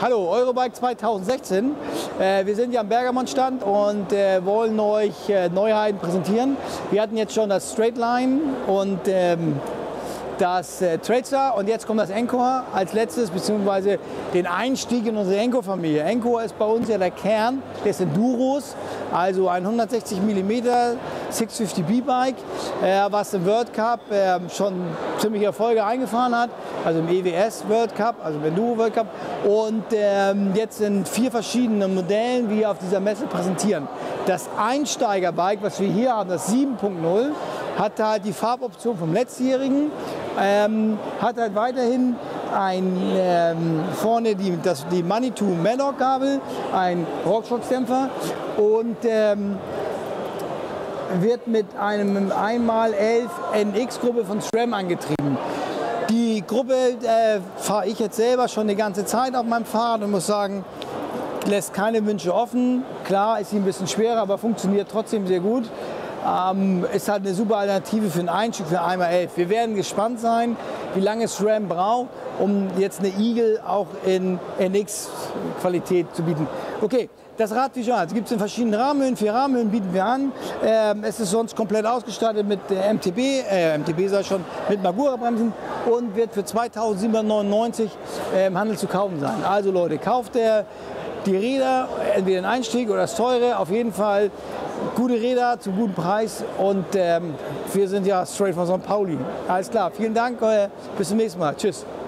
Hallo, Eurobike 2016. Wir sind ja am Bergamo-Stand und wollen euch Neuheiten präsentieren. Wir hatten jetzt schon das Straightline und das Tradestar und jetzt kommt das Encore als letztes, beziehungsweise den Einstieg in unsere Encore-Familie. Encore ist bei uns ja der Kern des Enduros, also ein 160 mm 650 B-Bike, was im World Cup schon ziemliche Erfolge eingefahren hat, also im EWS World Cup, also im Enduro World Cup, und jetzt sind 4 verschiedene Modellen, die wir auf dieser Messe präsentieren. Das Einsteigerbike, was wir hier haben, das 7.0, hat halt die Farboption vom letztjährigen, hat halt weiterhin vorne die Manitou Maddock-Gabel, ein Rockshox-Dämpfer und wird mit einem 1x11 NX-Gruppe von SRAM angetrieben. Die Gruppe fahre ich jetzt selber schon eine ganze Zeit auf meinem Fahrrad und muss sagen, lässt keine Wünsche offen. Klar ist sie ein bisschen schwerer, aber funktioniert trotzdem sehr gut. Ist halt eine super Alternative für einen Einstieg für 1x11. Wir werden gespannt sein, wie lange SRAM braucht, um jetzt eine Eagle auch in NX-Qualität zu bieten. Okay, das Rad wie schon, es gibt es in verschiedenen Rahmenhöhen, 4 Rahmenhöhen bieten wir an. Es ist sonst komplett ausgestattet mit mit Magura-Bremsen und wird für 2.799 im Handel zu kaufen sein. Also Leute, kauft die Räder, entweder den Einstieg oder das teure, auf jeden Fall gute Räder zum guten Preis und wir sind ja straight von St. Pauli. Alles klar, vielen Dank, bis zum nächsten Mal. Tschüss.